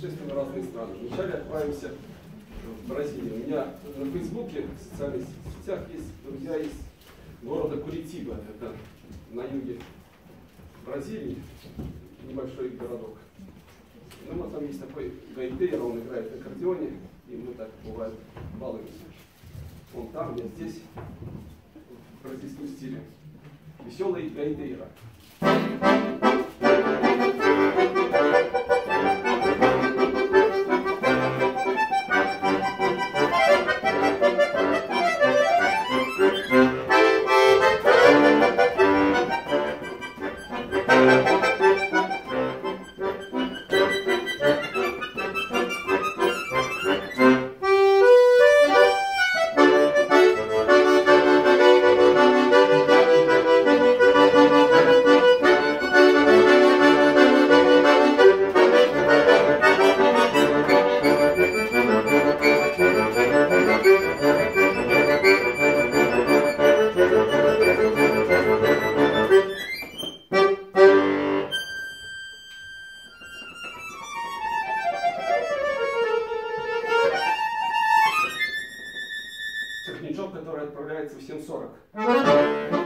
путешествуем в разные страны. Вначале отправимся в Бразилию. У меня на Фейсбуке, в социальных сетях есть друзья из города Куритиба. Это на юге Бразилии, небольшой городок. Ну, вот там есть такой гайтейро, он играет на аккордеоне, и мы так, бывает, балуемся. Он там, я здесь, в бразильском стиле. Веселый гайтейро. Который отправляется в 7:40.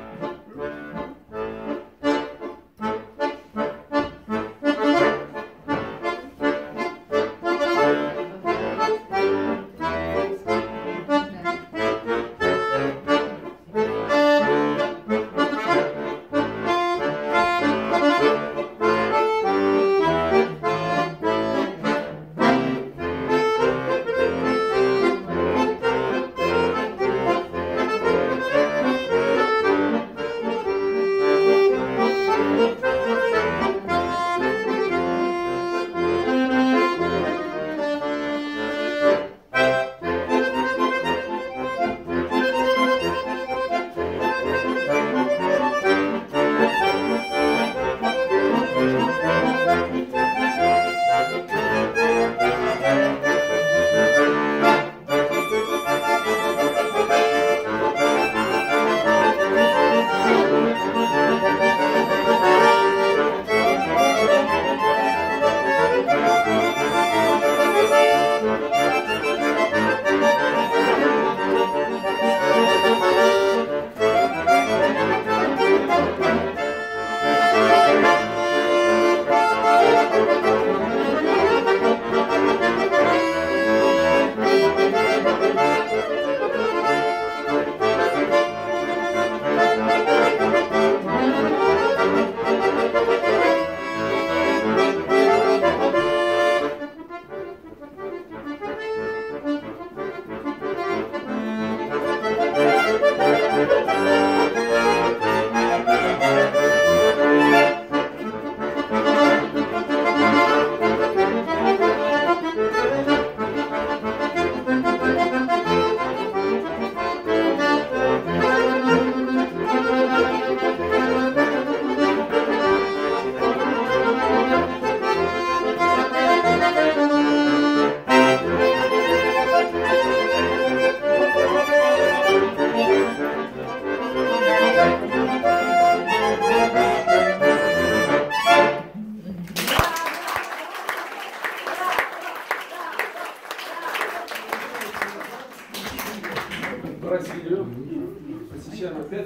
Бразилию, посещаем опять,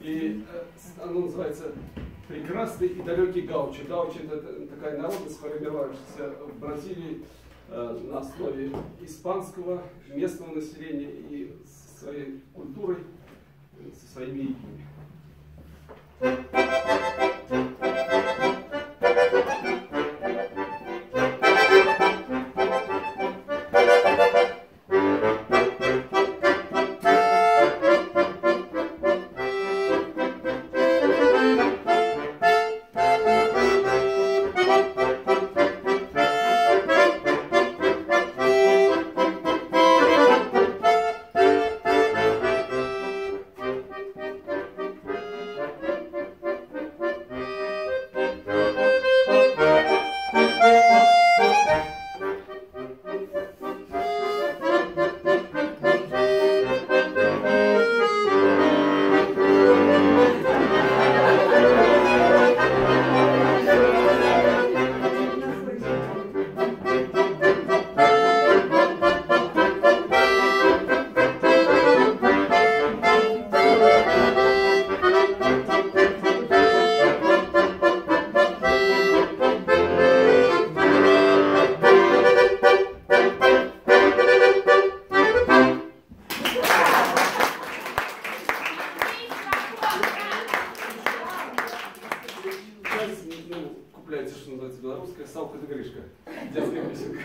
и оно называется «Прекрасный и далекий гаучо». Гаучо – это такая народность, сформировавшаяся в Бразилии на основе испанского местного населения и со своей культурой, со своими ритмами. Детская песенка.